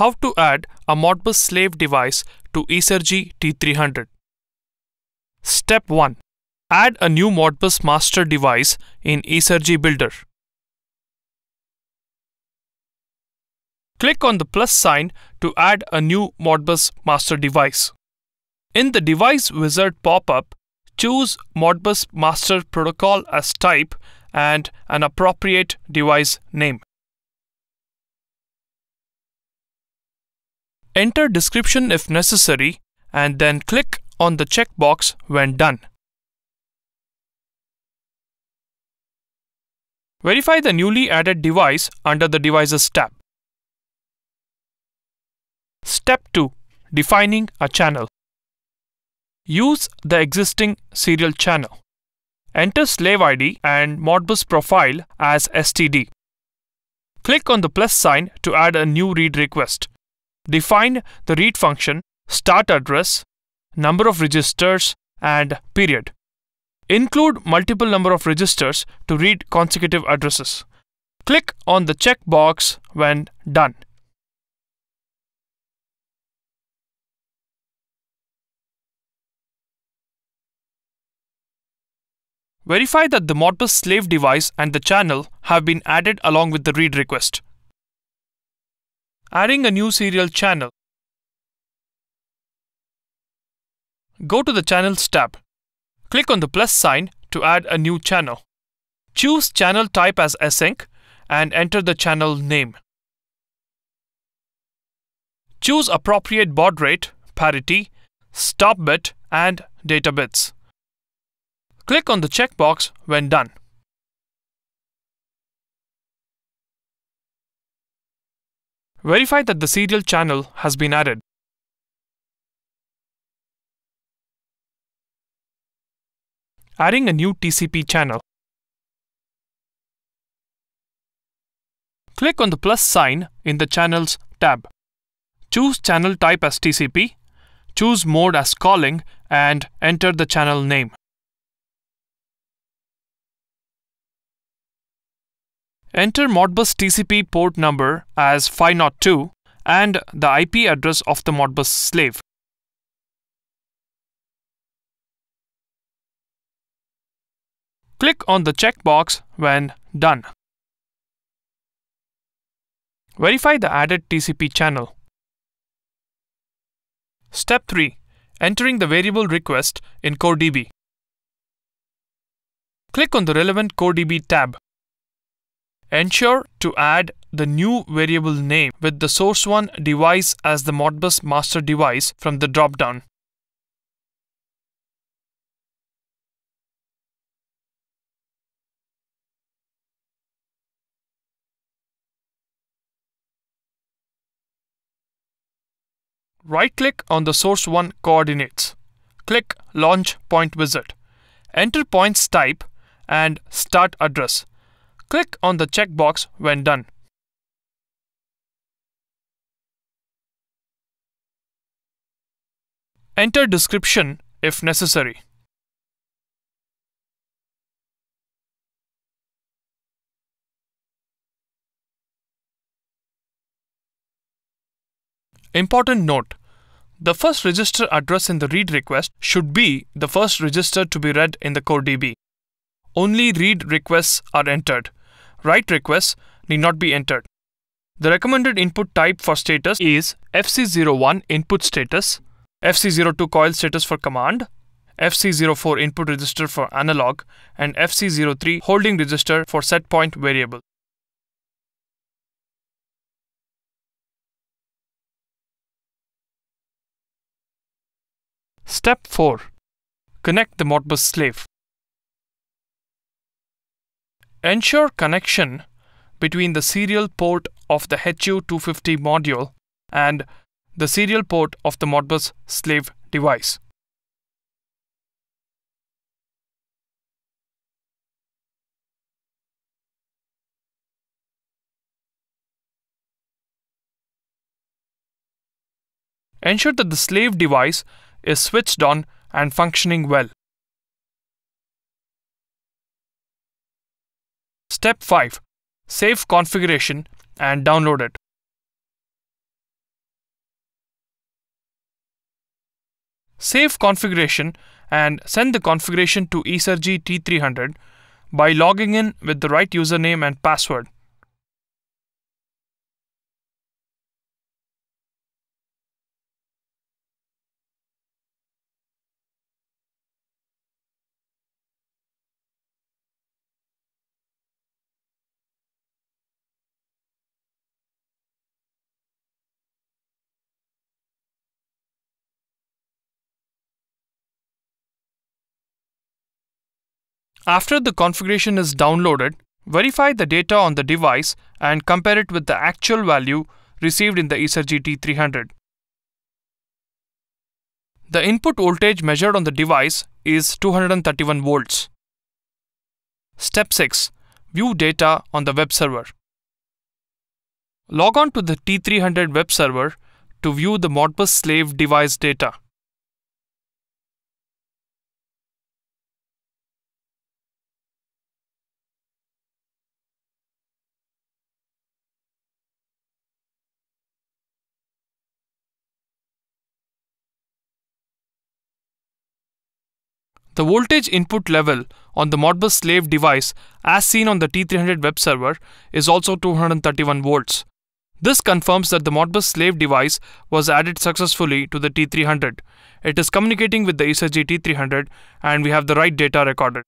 How to add a Modbus slave device to Easergy T300. Step 1. Add a new Modbus master device in Easergy Builder. Click on the plus sign to add a new Modbus master device. In the device wizard pop-up, choose Modbus master protocol as type and an appropriate device name. Enter description if necessary and then click on the checkbox when done. Verify the newly added device under the Devices tab. Step 2. Defining a channel. Use the existing serial channel. Enter slave ID and Modbus profile as STD. Click on the plus sign to add a new read request. Define the read function, start address, number of registers, and period. Include multiple number of registers to read consecutive addresses. Click on the checkbox when done. Verify that the Modbus slave device and the channel have been added along with the read request. Adding a new serial channel. Go to the Channels tab. Click on the plus sign to add a new channel. Choose channel type as async and enter the channel name. Choose appropriate baud rate, parity, stop bit, and data bits. Click on the checkbox when done. Verify that the serial channel has been added. Adding a new TCP channel. Click on the plus sign in the Channels tab. Choose channel type as TCP, choose mode as calling, and enter the channel name. Enter Modbus TCP port number as 502 and the IP address of the Modbus slave. Click on the checkbox when done. Verify the added TCP channel. Step 3. Entering the variable request in CoreDB. Click on the relevant CoreDB tab. Ensure to add the new variable name with the source one device as the Modbus master device from the drop-down. Right-click on the source one coordinates. Click Launch Point Wizard. Enter points type and start address. Click on the checkbox when done. Enter description if necessary. Important note: the first register address in the read request should be the first register to be read in the CoreDB. Only read requests are entered. Write requests need not be entered. The recommended input type for status is FC01 input status, FC02 coil status for command, FC04 input register for analog, and FC03 holding register for setpoint variable. Step 4. Connect the Modbus slave. Ensure connection between the serial port of the HU250 module and the serial port of the Modbus slave device. Ensure that the slave device is switched on and functioning well. Step 5. Save configuration and download it. Save configuration and send the configuration to Easergy T300 by logging in with the right username and password. After the configuration is downloaded, verify the data on the device and compare it with the actual value received in the Easergy T300. The input voltage measured on the device is 231 volts. Step 6. View data on the web server. Log on to the T300 web server to view the Modbus slave device data. The voltage input level on the Modbus slave device as seen on the T300 web server is also 231 volts. This confirms that the Modbus slave device was added successfully to the T300. It is communicating with the Easergy T300 and we have the right data recorded.